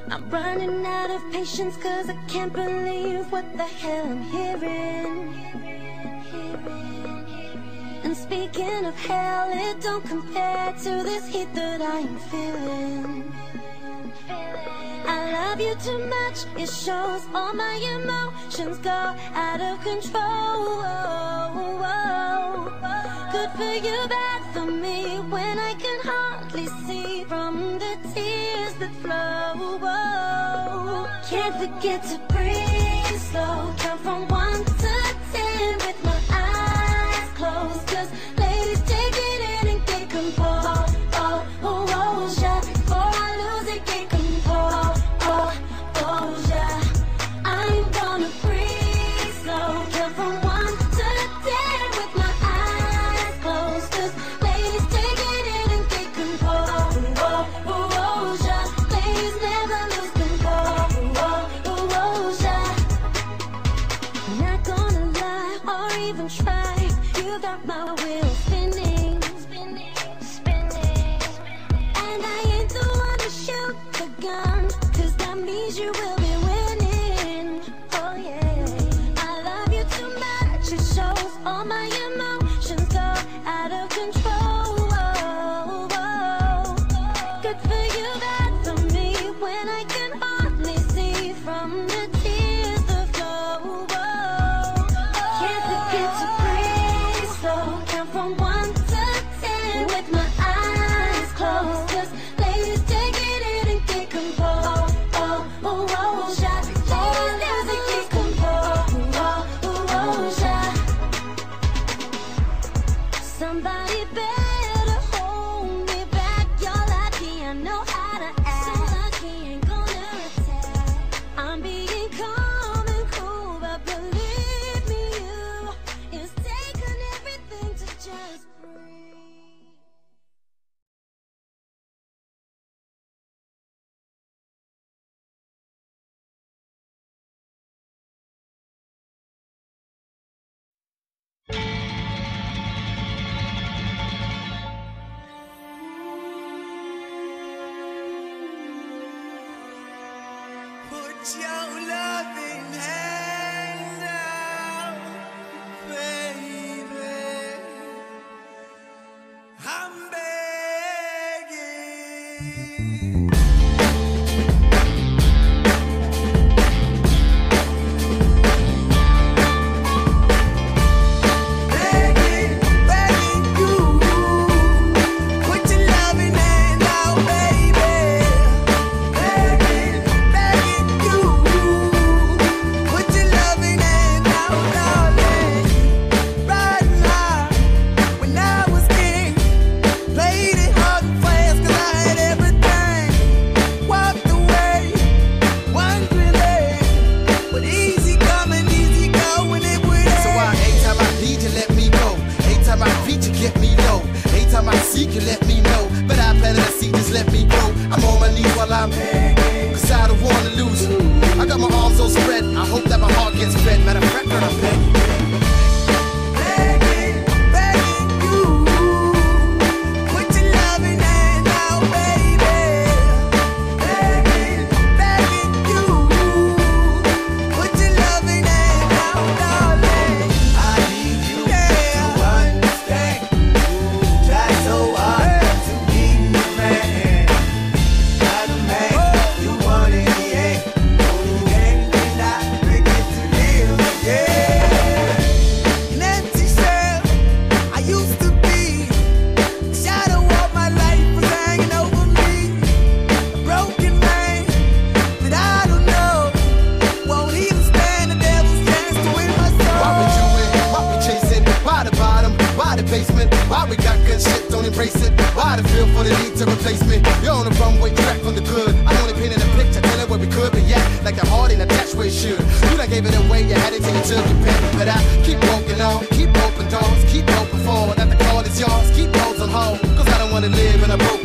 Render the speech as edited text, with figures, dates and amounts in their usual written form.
I'm running out of patience, cause I can't believe what the hell I'm hearing. And speaking of hell, it don't compare to this heat that I am feeling. I love you too much, it shows all my emotions go out of control. Good for you, bad for me, when I can hardly see from the tears that flow. Can't forget to breathe slow, count from 1 to 10 with my eyes closed. Cause ladies, take it in and get composed. Yeah, before I lose it, get composed. Yeah, I'm gonna breathe slow, count from 1 to 10 with my eyes closed. Cause ladies, take it in and get composed. Yeah, ladies never lose composed. Yeah, not gonna lie or even try, you got my wheels spinning. And I ain't the one to shoot the gun, cause that means you will be winning. Oh yeah, I love you too much, it shows all my emotions go out of control. Good for you, bad for me, when I can hardly see from the tears that flow. Can't forget to breathe slow, count from 1 to 10 with my eyes closed. Cause ladies, take it in and get composed. Yeah, ladies, never get composed. Yeah, somebody better hold me back. You're lucky I know how to act. So lucky ain't gonna attack. I'm being calm and cool, but believe me, it's taken everything to just breathe. Put your loving hand out, baby. I'm begging. Begging you. Put your loving hand out, baby. Begging you. Put your loving hand out, darling. Right now, when I was king, played it hard and fast, cause I had everything. Walked away, wondering, but easy coming, easy going, it would end. So anytime I need you, let me go. Anytime I feed you, get me low. Anytime I seek you, let me know. But I planted a seed, just let me go. I'm on my knees while I'm begging, cause I don't wanna lose you. I got my arms all spread, I hope that my heart gets fed. Matter of fact, girl, I'm begging. Begging you. Put your loving hand out, baby. Begging you. Put your loving hand out, darling. I need you to understand. Try so hard to be the man. Not a man you want in the end. Only man can I bring it to live, yeah. An empty shell I used to be. The shadow of my life was hanging over me. A broken man that I don't know won't even stand the devil's chance to win my soul. Why we do it? Why we chasing? Why the bottom? Why the basement? Why we got good shit, don't embrace it? Why the feel for the need to replace me? You're on the runway track from the good. I only painted a picture, telling where we could be at. Like the heart ain't attached where it should. You done gave it away, you had it till you took it back. But I keep walking on, keep open doors, keep open forward. That the call is yours, keep those on hold. Cause I don't wanna live in a broken